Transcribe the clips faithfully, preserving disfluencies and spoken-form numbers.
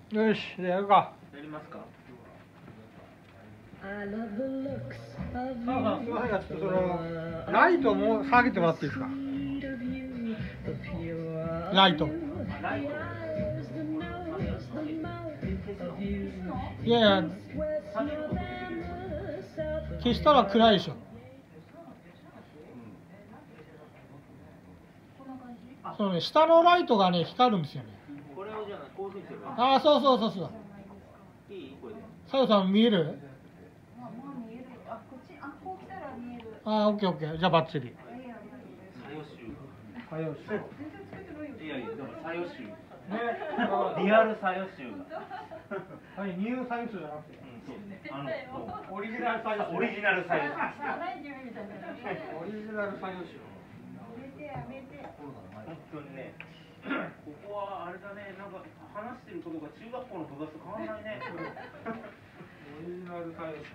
よし、じゃあやるか。 やりますか。 さあさん、すみませんが、ちょっとそのライトも下げてもらっていいですか。ライト。 ライト。 いやいや、消したら暗いでしょ。そうね、下のライトがね光るんですよね。 これをじゃあこういうふうにすれば。 ああ、そうそうそうそう。 いいこれで。 さよさん見える？ あ、もう見える。あ、こっち、あ、こう来たら見える。 ああ、オッケーオッケー。じゃあバッチリ。 さよしゅう。 さよし。 全然つけてないよ。 いやいや、でもさよしゅう。 ね、 リアルさよしゅうが。 はい、ニューサイズじゃなくて。 うん、そう。あの、 オリジナルサイズ。 オリジナルさよしゅう。 オリジナルサイズ。 やめてやめて。 本当にね。ここはあれだね、なんか話してることが中学校の友達と変わらないね。 オリジナルサイズ。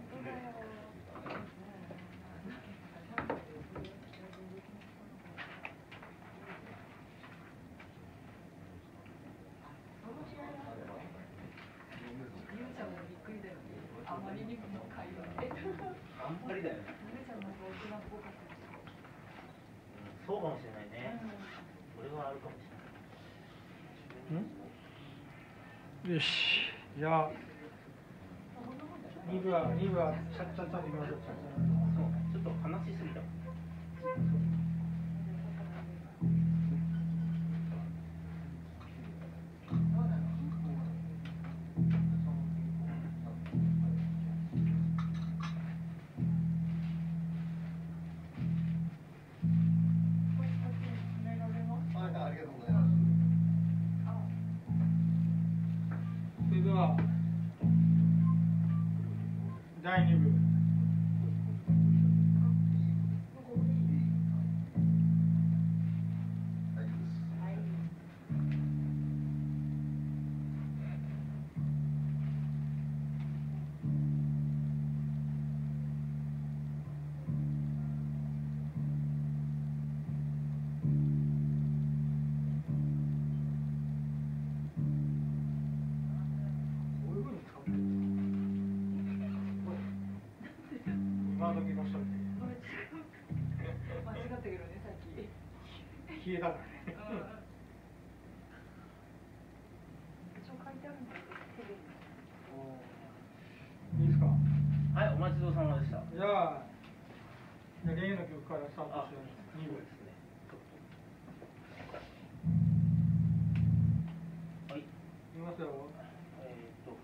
あまりにも会話で。 あんまりだよね。そうかもしれないね。それはあるかもしれない。 ん？よし、じゃあに部はに部はちゃっちゃっちゃっていきましょう。 そう、ちょっと話しすぎた。 それではだいに部。今時の人って間違ったけどね、さっき。 消えたからね。 一応書いてあるんだけど、テレビ。 いいですか。 はい、お待ちどうさまでした。 じゃあ、じゃあ例の曲からスタートしてに部ですね。 はい。 いきますよ。 えーっと。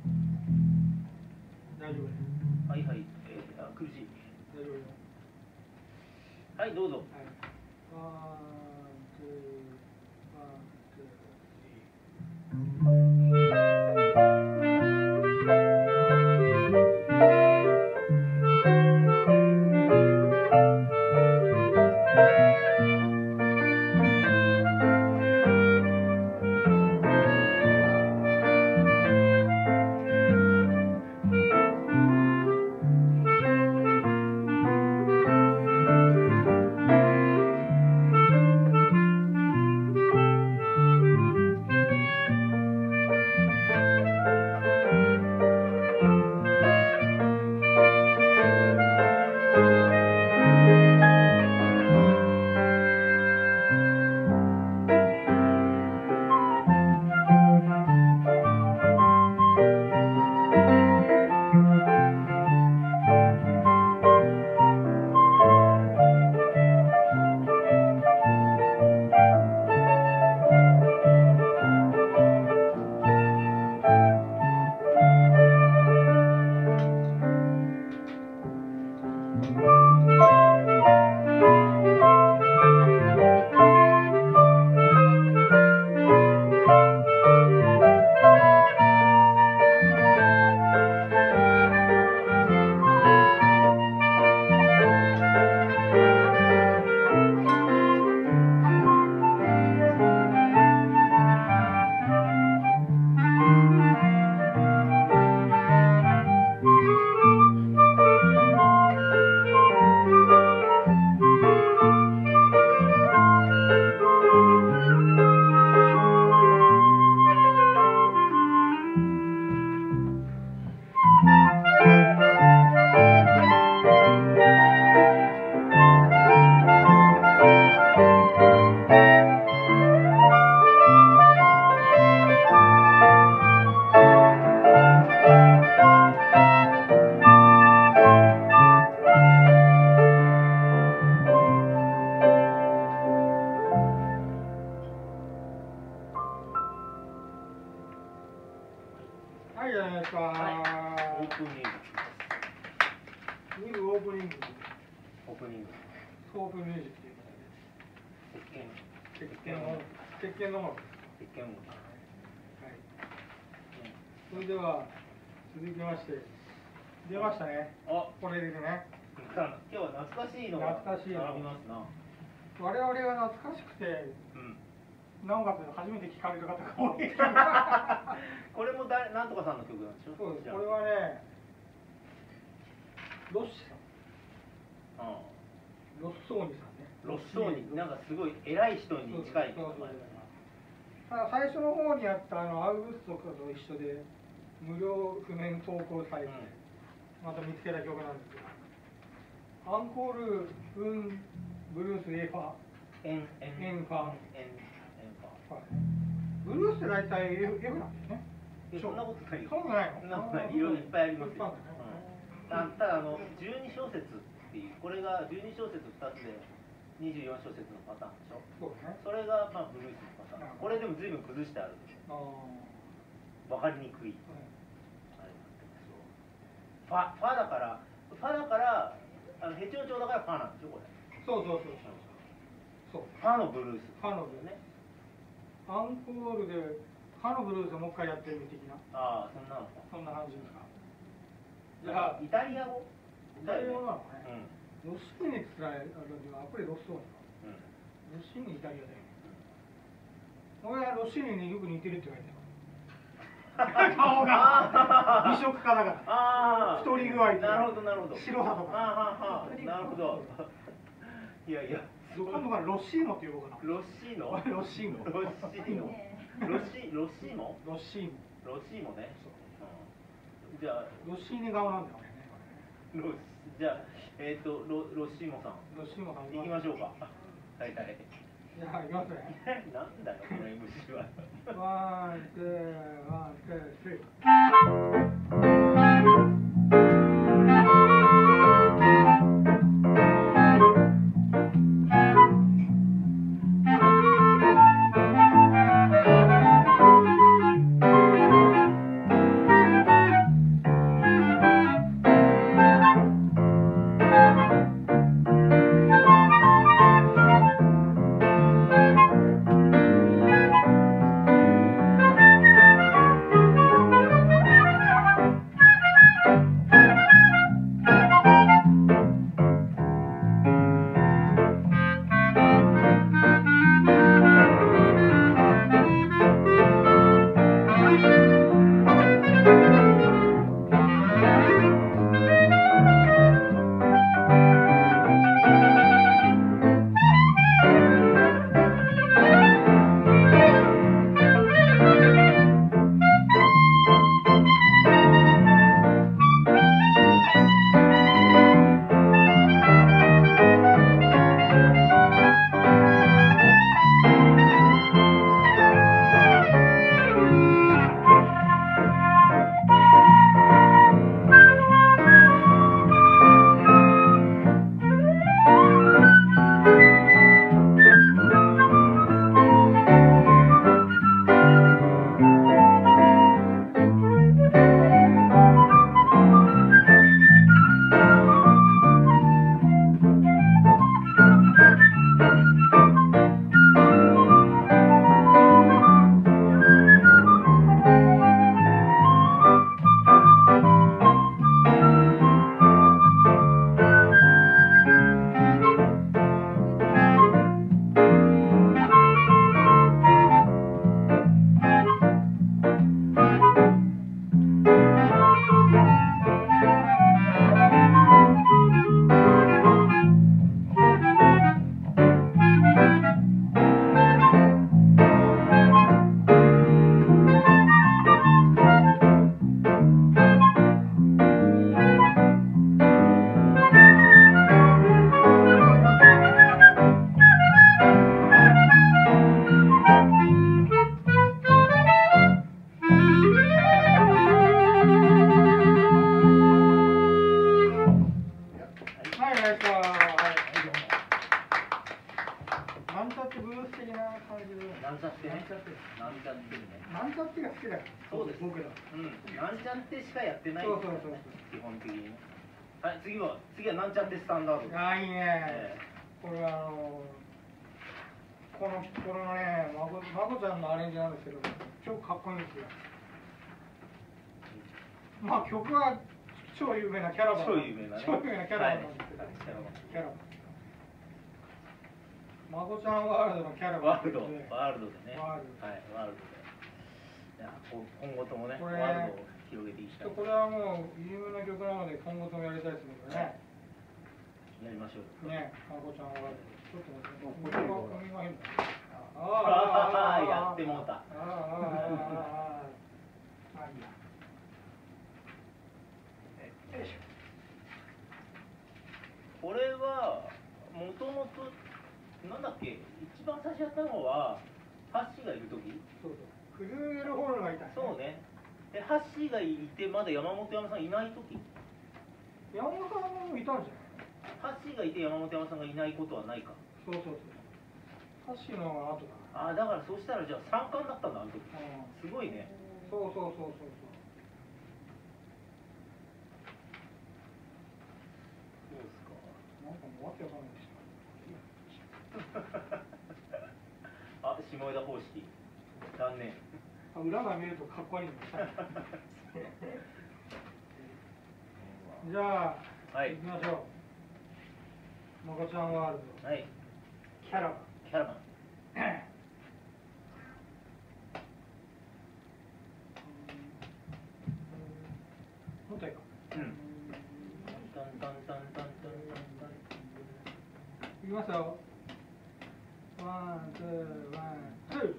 大丈夫です。 はいはい。えー、あ、苦しい。 大丈夫です。 はい、どうぞ。 はい。ワン、ツー、ワン、ツー。 はいじゃないですか。 はいオープニングニグオープニング。 オープニングソープミュージックっていう鉄拳鉄拳の鉄拳のもの。 鉄拳もはい。それでは続きまして出ましたね。 あこれですね。 今日は懐かしいのが懐かしいの並びますな。 我々が懐かしくて、 うんなおかつ初めて聞かれる方が多い。 これもだなんとかさんの曲なんでしょ。 そうです。これはね、ロッシさん、 ああロッソーニさんね。 ロッソーニなんかすごい偉い人に近い名そうそうそう前だただ最初の方にあったあのアウグストと一緒で無料譜面投稿サイトでまた見つけた曲なんですけど、アンコール・ウン・ブルース・エファエンエンエンファエンエンファはいブルースって大体 F, F なんですね。 えそんなことないよ。 そんなないのそんなことない。いろいろいっぱいありますよ。 いっぱいあるねうんたただあのじゅうに小節っていうこれがじゅうに小節ふたつでにじゅうよん小節のパターンでしょ。 そうね。 それがまあブルースのパターン。これでも随分崩してある。 あわかりにくい。 ーはいあれなんですけどファファだからファだからあのヘチョウ調だからファなんでしょこれ。 そうそうそうそう。そう。 ファのブルース。 ファのブルーね。 アンコールでファのブルースをもう一回やってみ的なああそんなのか。 そんな感じですか。じじゃあゃあイタリア語。 イタリア語なのうね。 ん。 ロッシーニって言ったらやっぱりロッソーニか。 うん。 ロッシーニイタリアだよね。俺はロッシーニによく似てるって言われてる。顔が美食家だから。 ああ太り具合とかなるほどなるほど白さとかああはあはあなるほどいやいやどこかのロッシーノって呼ぼうかな。 ロッシーノロッシーノ。 ロッシーノロッシロッシーモロッシーノ。 ロッシーモねうんじゃあロッシーニ顔なんだよね。 ロッじゃあえっとロロッシーモさんロッシーノさん行きましょうか大体じゃあ行きますね。 なんだよこの エムシー はワン、ツー、ワン、ツー、スリー。 好きだから。 そうです。 僕ら。 うん。なんちゃってしかやってないそうそうそう。 基本的にね。はい、次は次はなんちゃってスタンダード。 ああいいえね。これはあのこのこれのねまこまこちゃんのアレンジなんですけど超かっこいいんですよ。まあ曲は超有名なキャラバン。 超有名なね。 超有名なキャラバンなんですけど。 はいキャラバンキャラバン。まこちゃんワールドのキャラバン。 ワールドワールドでね。 ワールド。 はいワールドで。じゃあこ今後ともねこれワールドを広げていきたい。 これはもう有名な曲なので今後ともやりたいですね。これね。 やりましょう。 ね、まこちゃんワールド。ちょっと待って。これは海が変だ。 ああやってもうた。 ああああああああいいや。よいしょ。 これはもともとなんだっけ一番最初やったのはハッシーがいる時。 そうそう。クルーエルホールがいた、ね。 そうね。でハッシーがいてまだ山本山さんいない時。 山本さんもいたんじゃない。 ハッシーがいて山本山さんがいないことはないか。 そうそうそう。ハッシーの後だ。 ああだからそうしたらじゃあ三冠だったんだあの時。 うんすごいね。 そうそうそうそうそう。 そうですか。 なんかもうわけわかんないでしあ、下枝方式。残念。 ょ。裏が見るとかっこいいんだ。じゃあ、 はい行きましょう。まこちゃんワールド。 はい。 キャラバン。 キャラバン。 もっといいか。 うん。タンタンタンタンタンタンタン。 いきますよ。ワン、ツー、ワン、ツー。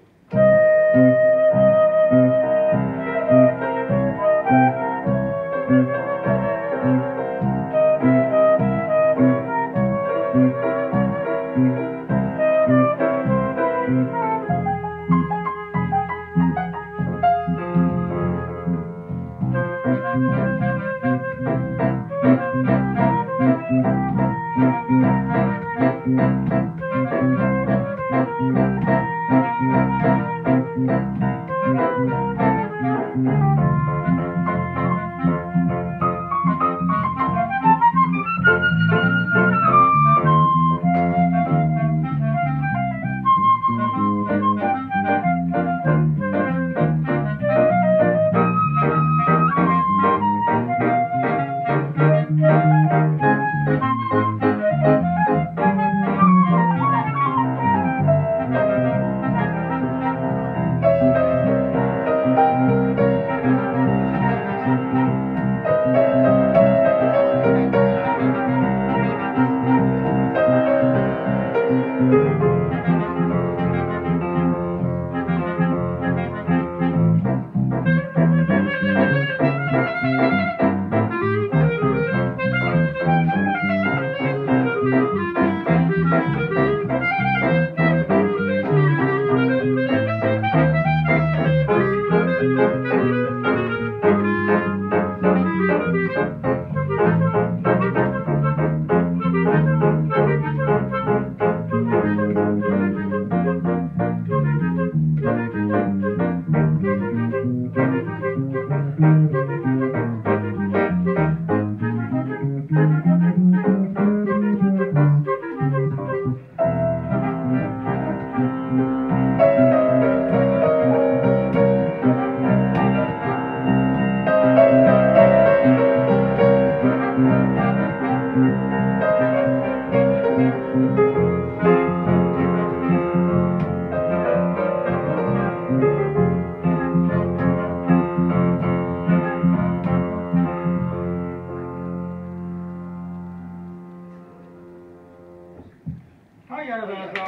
はい、ありがとうございます。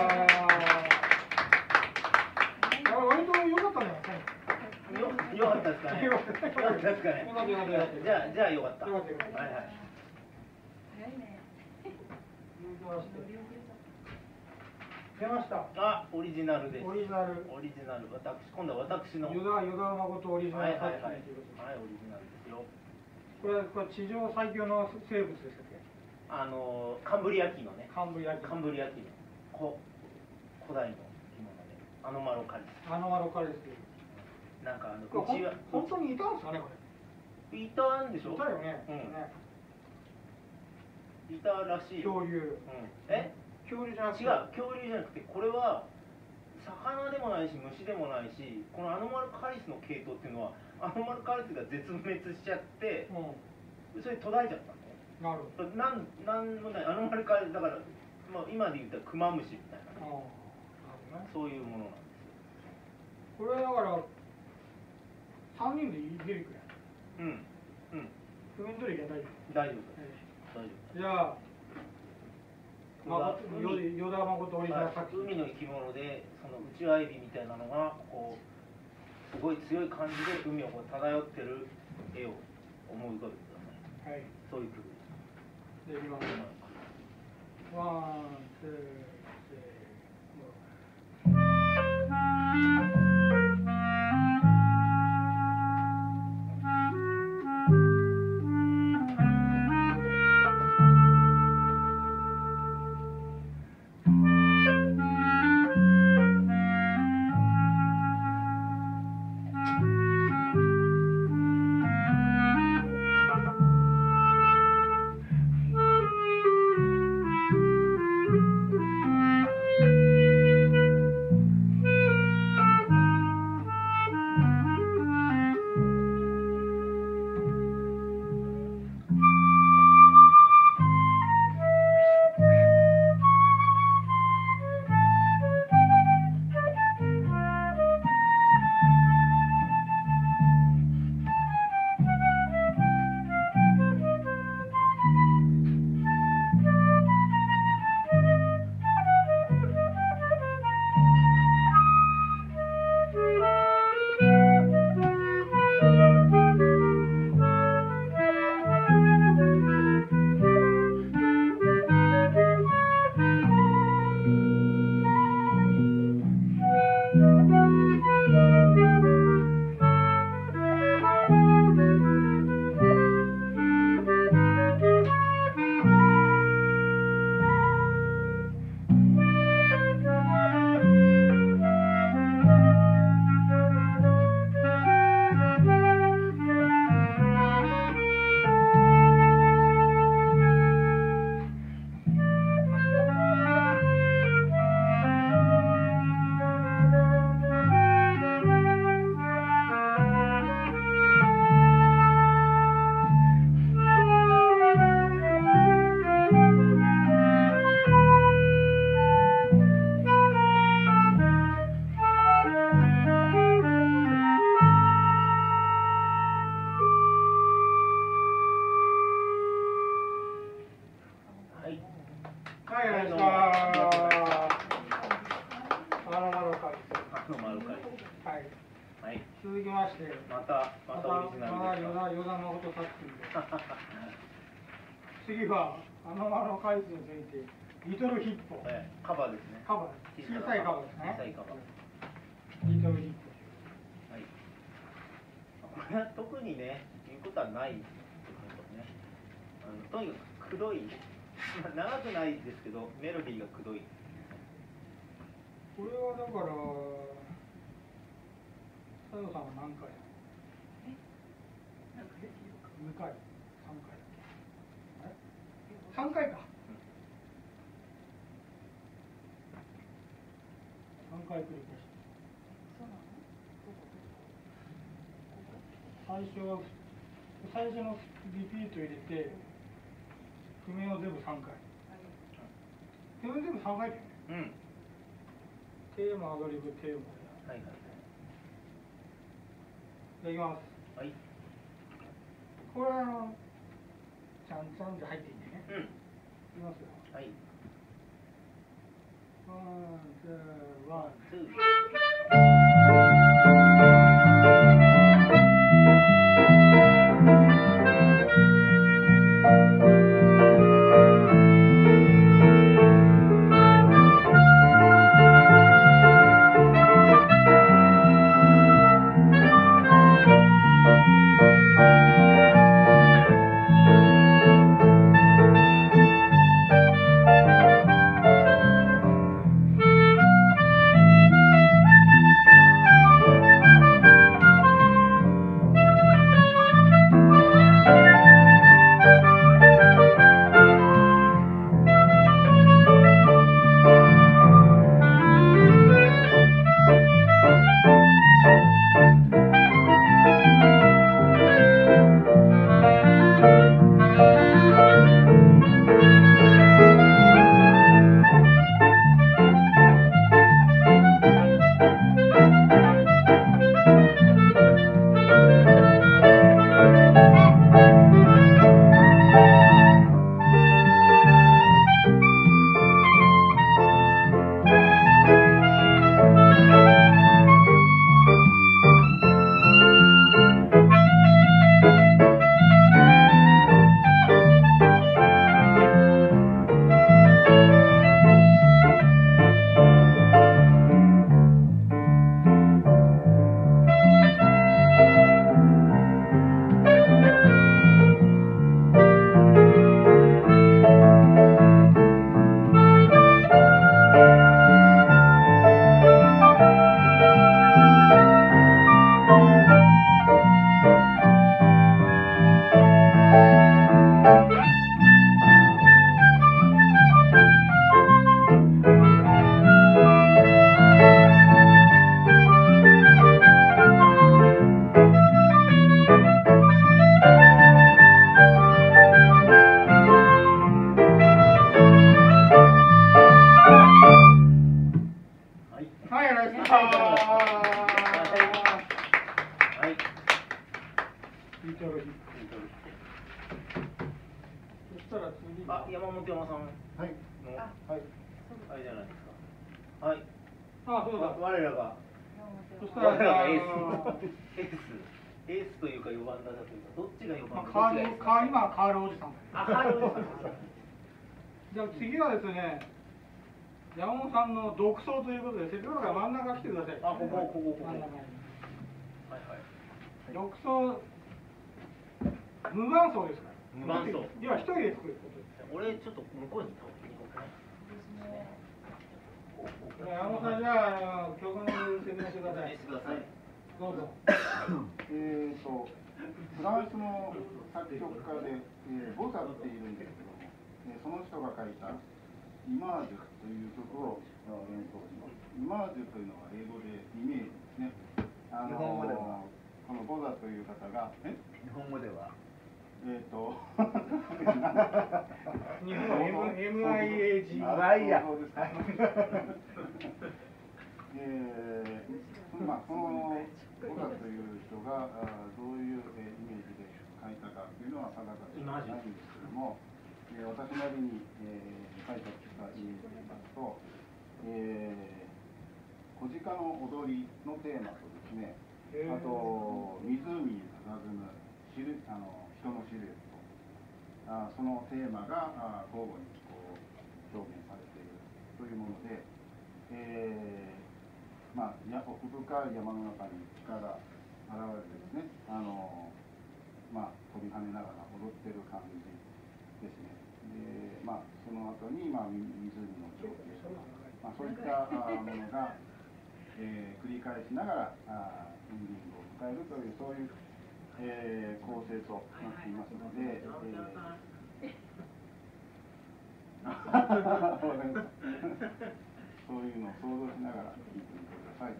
あ、割と良かったね。 よ、よかったですかね。よかったですかね。じゃあ、じゃあ、よかった。はいはい。 早いね。 出ました。 あ、オリジナルです。 オリジナル。 オリジナル、私、今度は私の。 ユダ、ユダ誠オリジナルはいはいはい。はい、 作品ということで。 オリジナルですよ。 これ、これ地上最強の生物でしたっけ？ あの、カンブリア紀のね。 カンブリア紀。 カンブリア紀の。古、古代の生き物で。アノマロカリス。 アノマロカリス。 なんかあのこれうちはほん本当にいたんですかねこれ。 いたんでしょ。 いたよね。 うんねいたらしいよ。 恐竜。 うん、え恐竜じゃなくて。 違う、恐竜じゃなくて、これは魚でもないし虫でもないし、このアノマルカリスの系統っていうのはアノマルカリスが絶滅しちゃって、 うそれ途絶えちゃったの。 ん。なるほど。 なんなんもないアノマルカリスだから、まあ、今で言ったらクマムシみたいな、 ああ。なるほどね。 そういうものなんですこれだから三人でいけるくらい。 よ。うんうん譜面取りが大丈大丈夫夫。 大丈夫。 じゃあ、まことよよだまことオリジナル作品。 海の生き物でそのウチワエビみたいなのがこうすごい強い感じで海をこう漂ってる絵を思い浮かべてください。 はい。 そういう工夫できます。ワン、ツー、スリー、フォー。続きまして、 また、またオリジナルですか。 与田誠作品です。次は、あのマの回数について、リトルヒッポ。 ええ、カバーですね。 カバーです。小さいカバーですね。 小さいカバー。 リトルヒッポ。 はい。これは特にね、言うことはないですね。あのとにかくくどい、長くないですけど、メロディーがくどい。 これはだから、佐藤さんは何回？にかい、さんかい。さんかいか。さんかい繰り返して。最初は最初のリピート入れて、譜面を全部さんかい。譜面全部さんかいだよね。 うん。 テーマ、アドリブ、テーマ。 はいはい。 じゃあいきます。 はい。 これはあの、ちゃんちゃんって入っていいんでね。 うん。いきますよ。 はい。 ワン、ツー、ワン、 ツー。 「 リトルヒップ。そしたら次あ、山本山さんの、 はい。 あはい。 あれじゃないですか。はい。 あ、そうだ。 我らが、 そしたら我らがエーあのス。エース。エースというかよんばん打者というか、どっちがよんばんまあ、 打カール、 者どっちがエースカール、今はカールおじさん。 あ、カールおじさん。 じゃあ次はですね、山本さんの独走ということで、せっかくだから真ん中来てください。 あ、ここ、ここ、ここ。 真ん中に。 はいはい。 独走、無伴奏ですから。 無伴奏要は一人で作ることです。 俺ちょっと向こうに行こうかな。 じゃあ山本さん、じゃあ、曲の説明してください。 してください。 どうぞ。 えーと、フランスの作曲家で、えーボザっているんですけども、えーその人が書いたイマージュという曲を演奏します。イマージュというのは英語でイメージですね。あのー、 日本語ではこのボザという方が、え日本語では。 えーと、 日本は エムアイエージー。 あ、まあいいや。そうですか。えー、まあ、このボザという人があどういう、えー、イメージで書いたかというのは定かではないんですけども、えー、私なりに、えー、書いたイメージといいますと、えー、小鹿の踊りのテーマとですね、あと湖に佇むシルあの人のシルエット、あそのテーマがあ交互にこう表現されているというもので、えー、まあや奥深い山の中に鹿が現れてですね、あのまあ飛び跳ねながら踊ってる感じですね。で、まあその後にまあ湖の情景とか、まあそういったあものが、えー、繰り返しながらあエンディングを迎えるというそういう、えー、構成となっていますので、えーそういうのを想像しながら聞いてみてください。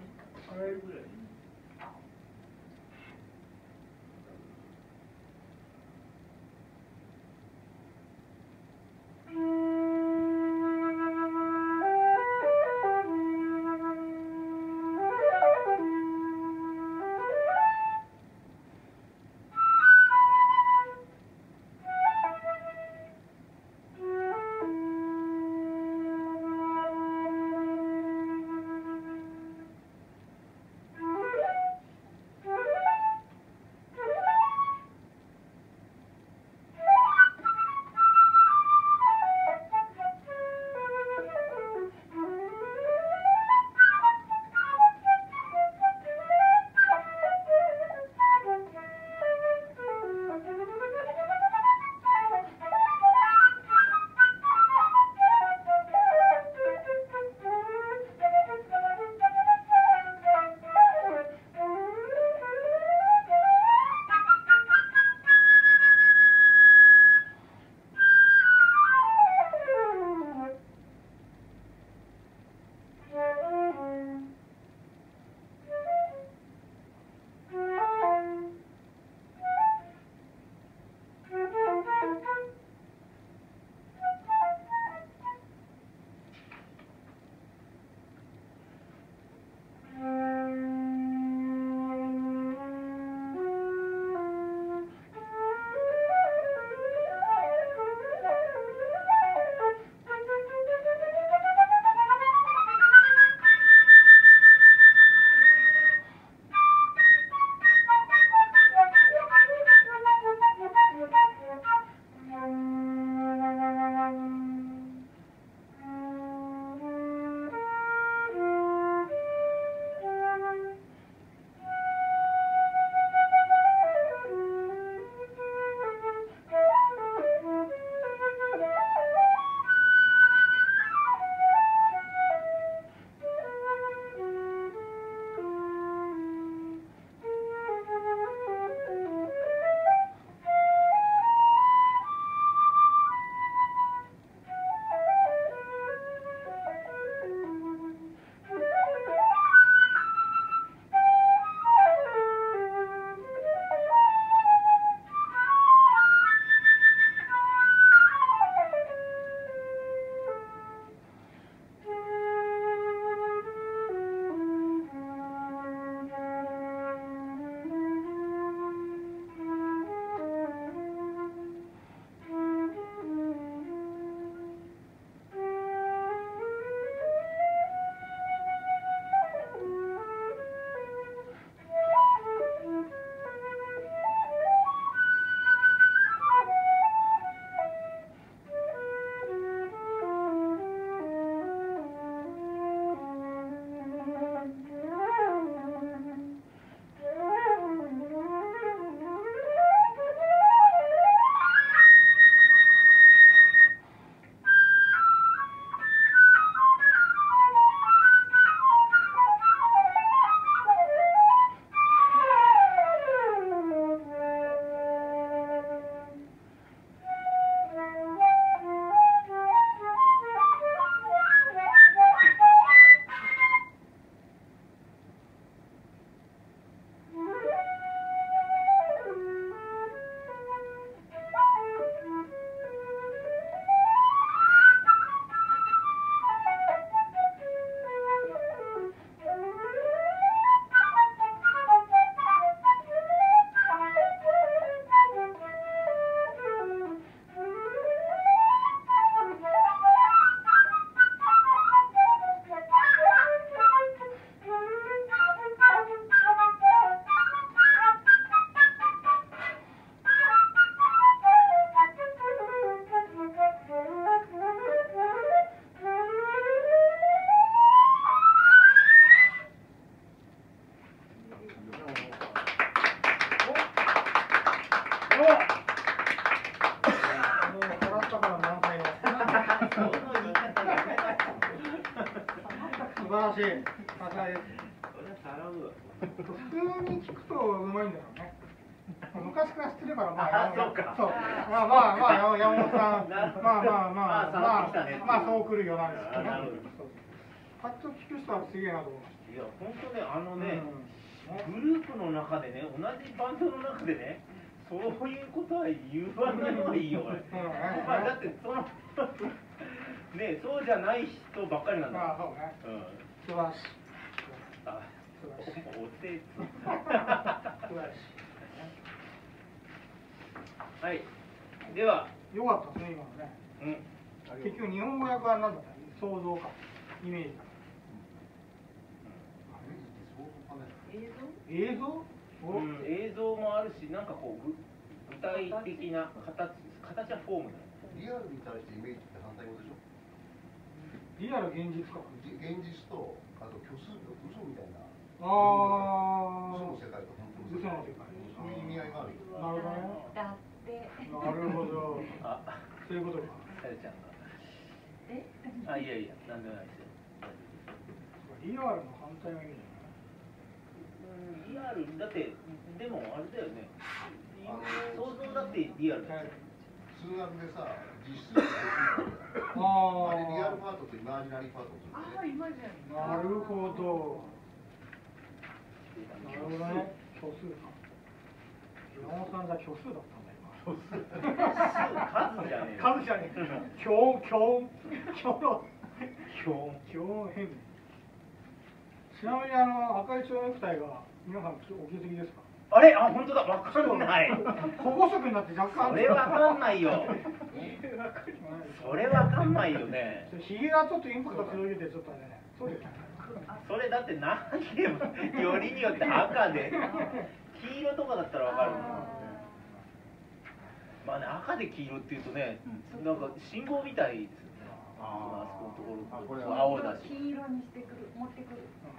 Thank you. もう払ったから満載の。 その言い方やめな素晴らしい。さすがです。 それは払うわ。 普通に聞くとうまいんだろうね。昔から知ってるから、まああ、 そうかそう、まあまあまあ、山本さん、 なるほどまあまあまあ、 あまあ、 触ってきたねっていうまあ、そう来るよなんですけどねあなるほど。 パッと聞く人はすげえなと思いましいや、本当ね、あのた。 ね、グループの中でね、同じバンドの中でね、そういうことは言わない方がいいよ、俺。まあ、だって、その、ね、そうじゃない人ばっかりなんだ。 まあ、そうね。 うん。 素晴らしい。 あ、 素晴らしい。 お手つ。 素晴らしはい。では、 い。よかったですね、今のね。 うん。 結局、日本語訳は何だった想像か。イメージか。映像おうん、映像もあるし、なんかこう、ぐ具体的な形、形はフォームだよ。 リアルに対してイメージって反対語でしょ。 リアル現実か。 じ現実とあと虚数と嘘みたいな。 あ嘘のー。 世界と本当の嘘世界。 の世界。 そういう意味合いがあるよ。 なるほどね。 だってなるほど。 あ、 そういうことか。 さやちゃんが。 えあ、いやいや、なんでもないですよ。 リアルの反対の意味だうん、リアル、だって、でもあれだよね。想像だってリアルだよ。 数学でさ、実数と虚数ってな。ああれリアルー。 パートとイマージナリーパートって言うんあでね。 今じゃんなるほど。なるほどね。虚数か。山本さんじゃ虚数だったんだ今。 数じゃねえよ。 数じゃねえ。強強強の強。 強変。ちなみにあの赤い蝶ネクタイが皆さんお気づきですか？ あれ、あ、本当だ、わかんない。 保護色になって若干。 それわかんないよ。それわかんないよね。 ひげがちょっとインパクト強いてちょっとね。そうですね。 それだってなんでよりによって赤で黄色とかだったらわかる。まあね、赤で黄色っていうとね、なんか信号みたいですよね。あそこのところ青だし。 黄色にしてくる持ってくる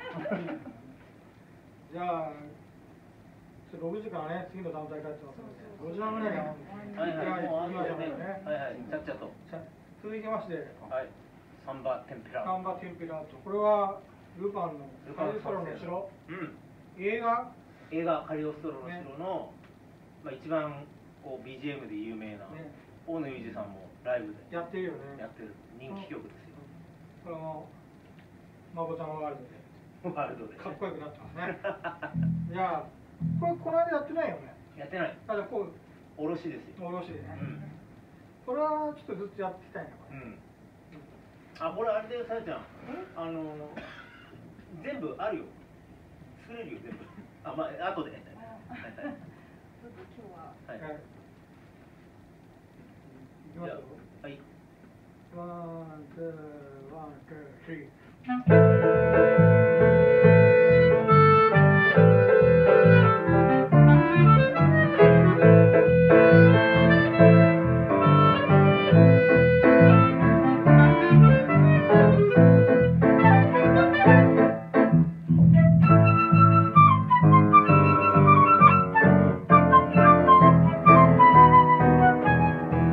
じゃあろくじからね次の団体帰ってますのでごじはんぐらいにはいはい、もうあるよね。はいはい、ちゃっちゃと。 続きまして、 はい、サンバテンペラ。 サンバテンペラート。これはルパンのカリストロの城。 うん。 映画映画カリオストロの城の、まあ一番こう ビージーエム で有名な大野裕二さんもライブでやってるよね。 やってる人気曲ですよ。 これもマボちゃんワールドでワールドでかっこよくなってますね。じゃあこれこの間やってないよね。 やってない。 あ、じゃあこうおろしですよ。 おろしでね。 うん。 これはちょっとずっとやっていきたいなこれ。 うん。あ、これあれだよ、さやちゃん。あの全部あるよ。作れるよ全部。あ、まあ後で。はいはい。 ちょっと今日ははい。 はい。いきますよ。 はい。 ワン、ツー、ワン、ツー、ス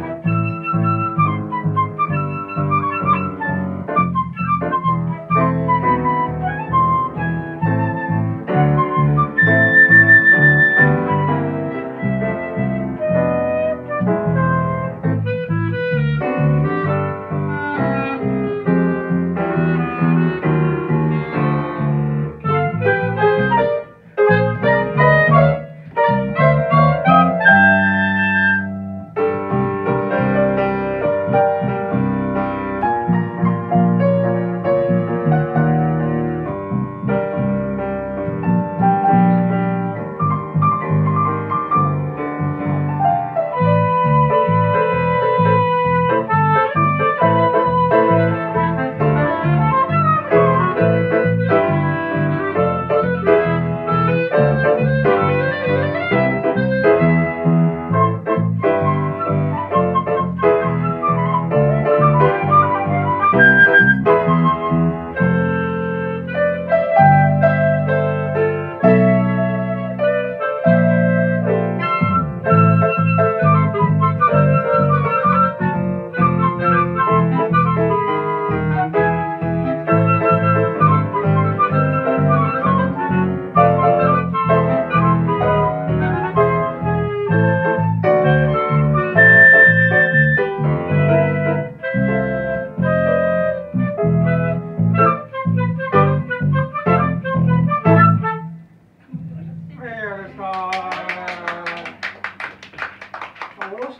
リー。「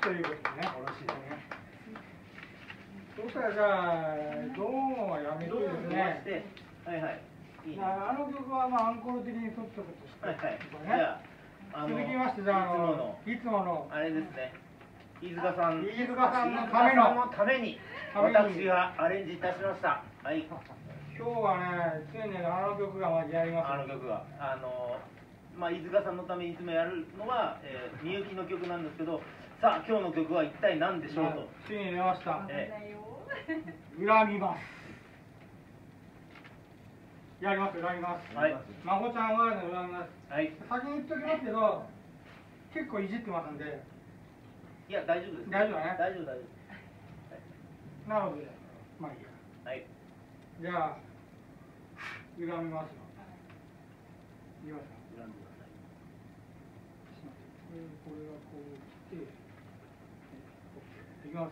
ということでね。 おろしだね。 そしたらじゃあドーンはやめてどうです飛ばしね。 て、はいはい。いいね。 あの曲はまあアンコール的に取っとくとして、 はいはい。 これじゃあ、あの続きましてじゃああのいいつものつものあれですね。飯塚さん、 飯塚さんのための飯塚さんのためにために私がアレンジいたしました。はい。 今日はねついにあの曲がまずやります。 あの曲があのまあ飯塚さんのためにいつもやるのは、えー、みゆきの曲なんですけど、さあ今日の曲は一体何でしょうと。 ついに出ました。 え恨みます。やります恨みます。 はい。 まこちゃんは恨みます。 はい。 先に言っときますけど、結構いじってますんで。 いや大丈夫です。 大丈夫ね。 大丈夫大丈夫。 なので、まあいいや。 はい。 じゃあ、歪みますよ。いきますよ。 恨んでください。 ちょっと待ってこれがこう来て、いきます。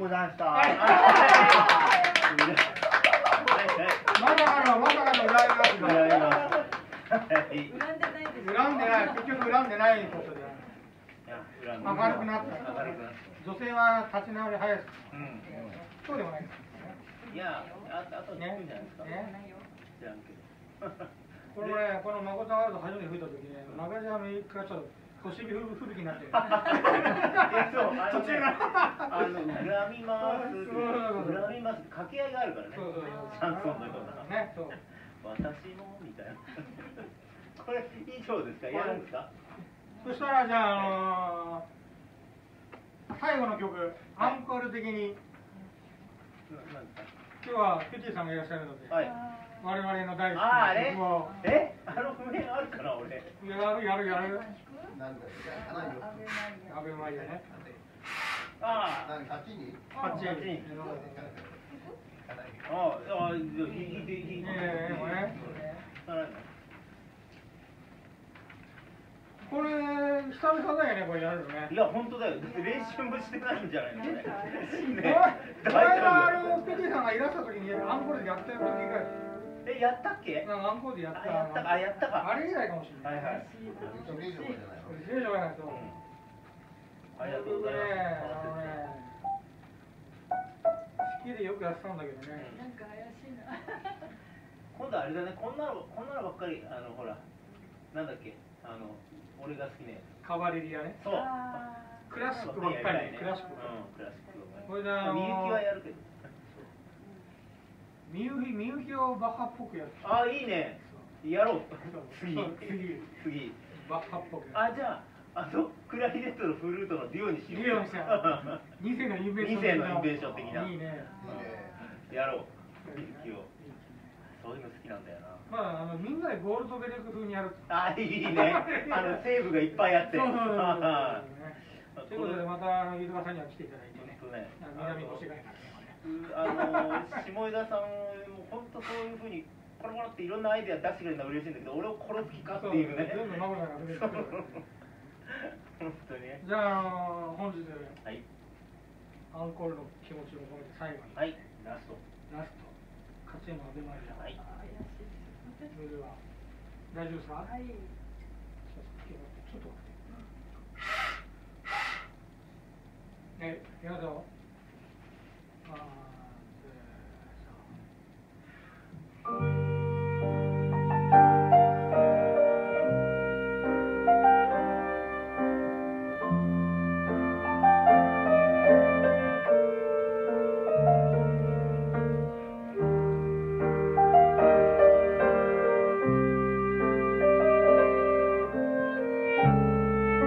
ございました。 まさかのまさかの裏裏恨みます。 恨んでないです。 恨んでない、結局恨んでないことで。 明る明るくなった。 明るくなった。 女性は立ち直り早いです。 うん。 そうでもないです。 いや、ああと聞くんじゃないですか。 ね。 知らんけど。 このね、この誠ワールド初めて吹いた時ね、マガジンアメリカちょっと腰吹雪になって。 え、そう、あのね、あの恨みます。恨みます。掛け合いがあるからね。 そうそうそう。 シャンソンのような。 ね、そう。 私もみたいな。これ以上ですか。やるんですか。 そしたらじゃあ、あのー、最後の曲、アンコール的に、今日はピティさんがいらっしゃるので、 はい。 我々の大好きああ、あれな曲を。 えあの譜面あるかな、俺。 やるやるやる。 なんだっけ、花よ。 アベマリアね。 ああ。 なんかあっちに。 あっち。 あっちにああ、ああ、弾いて、弾いて。 ええ、これ。これ、久々だよね、これやるのね。 いや、本当だよ。練習もしてないんじゃないのこれ。ね、 この間、あの、ピティさんがいらした時に、アンコールでやったよ、時以来。 え、やったっけ。 なんかアンコールでやった。 あ、やったか、あ、やったか。 あれ以来かもしれない。 はいはい。 それ以上じゃないの。 それ以上じゃないと。 ありがとうございます。 あのね、好きでよくやってたんだけどね。 なんか怪しいな。 今度あれだね、こんなの、こんなのばっかり、あの、ほら。なんだっけ、あの、俺が好きなやつ。 カバレリアね。 そう。 クラシックばっかりね。クラシック。 うん、クラシックばっかり。 これであのみゆきはやるけど。 みゆき、みゆきをバッハっぽくやる。 ああ、いいね。やろう。次。 次。 次。 バッハっぽく。 あ、じゃあ、あのクラリネットのフルートのデュオにしよう。 デュオにしよう。二世のインベーション。 二世のインベーション的な。 いいね。 やろう。みゆきを。そういうの好きなんだよな。 まあ、あのみんなでゴールドベルク風にやる。 あ、いいね。あの西部がいっぱいあって。 そうそうそうそう。ということで、また、あの、飯塚さんには来ていただいてね。南越谷からね。 あの下枝さんも本当そういうふうにコロコロっていろんなアイデア出してくれるのは嬉しいんだけど、俺を殺す気かっていうね。 全部マグナが出てくる。 本当にね。 じゃあ、あの本日はいアンコールの気持ちを込めて最後に、 はい、ラストラスト勝ちのアベマリア。 はい。 それでは大丈夫ですか？ はい。 ちょっと待って。え、やだよ。あー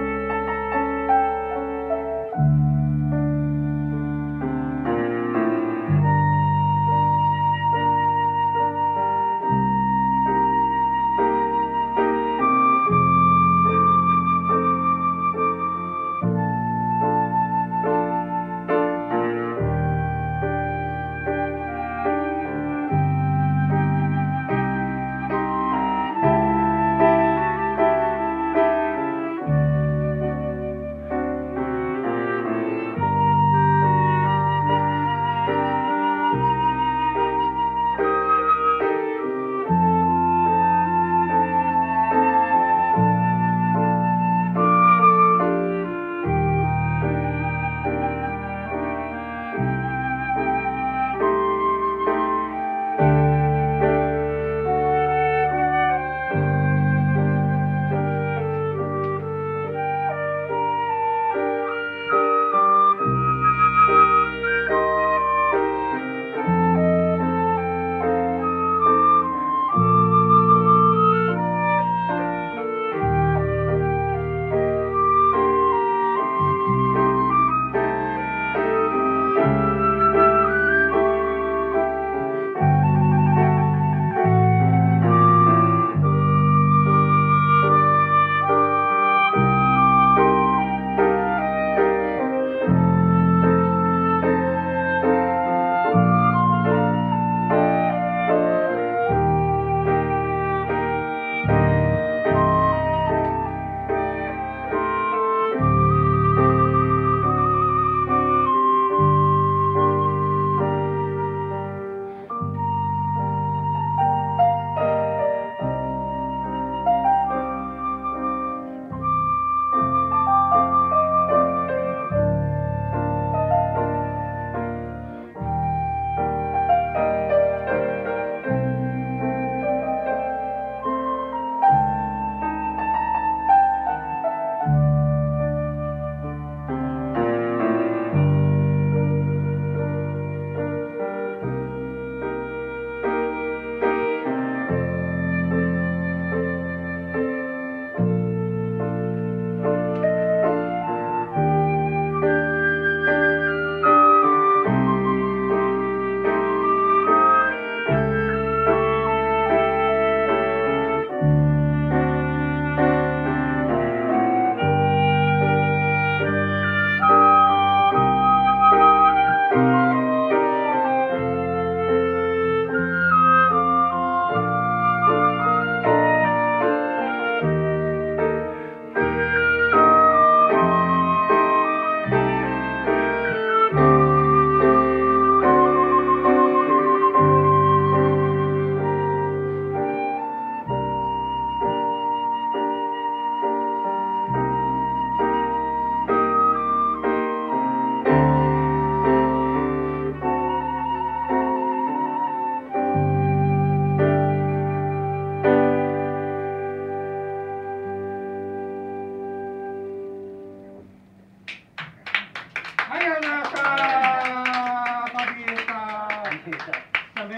「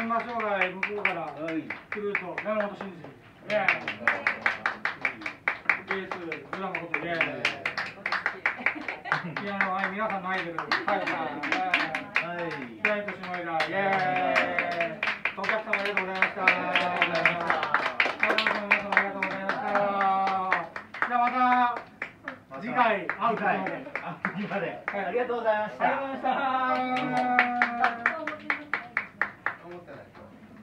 現場障害向こうからはい来ると山本真司、イエーイ。ベース村本、イエーイ。ピアノ、はい、皆さんのアイドル、はいさん、イエーイ。 はい平井と下枝、イエーイ。お客様ありがとうございました。 ありがとうございました。 皆様ありがとうございました。じゃあまた次回会うところで。 あ、次まで。ありがとうございました。 ありがとうございました。 思ってない。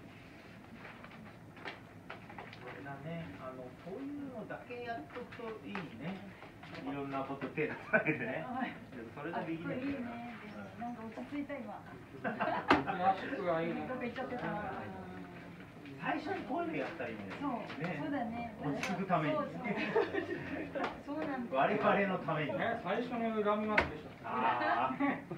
これだね、あのこういうのだけやっとくといいね。いろんなこと手出されてね。それができない。 いいね。なんか落ち着いた今。 クラシックがいいね。 どっか行っちゃってた。 最初にこういうのやったらいいんだよそう、 ね。 そうだね。 落ち着くために。 そうそうなんだ。 我々のために。 ね、最初のラミマスでしょ。 ああ。これがい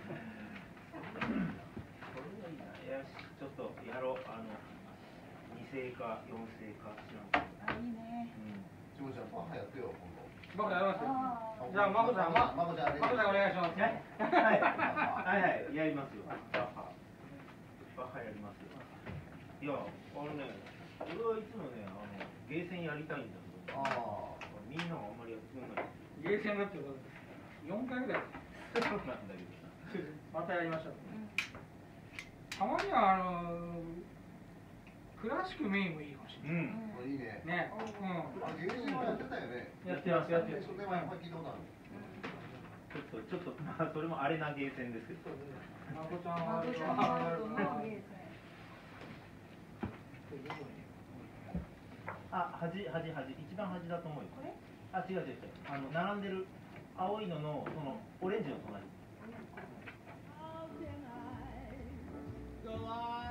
いな。よし、ちょっとやろう。あの二世か四世か知らんけど。 あ、いいね。 しもちゃんバカやってよ今度。 僕やりますよ。 あじゃあ、まこちゃん、ま、 まこちゃん、 まこちゃんお願いします。 はいはいはいやりますよ。バッハバッハやりますよ。いや、あのね、俺はいつもね、あのゲーセンやりたいんだけど、 あみんながあんまりやってくれない。 ゲーセンだってことです。よんかいぐらい。 そうなんだけどさ。 またやりましょう。たまには、あのクラシックメインもいいかもしれない。 うん。 あ、いいね。 ね、うあ、ゲーセンはやってたよね。 ん。やってます、やってます。 それはやっぱり聞いたことある。 ちょっと、ちょっと、まあ、それもあれなゲーセンですけど。 まこちゃんあ、 は、 どうしようかなと思う。いいですね。 あ、端、端、端、一番端だと思うよ。 これ？ あ、違う違う違う。あの、並んでる青いのの、その、オレンジの隣。 Go on.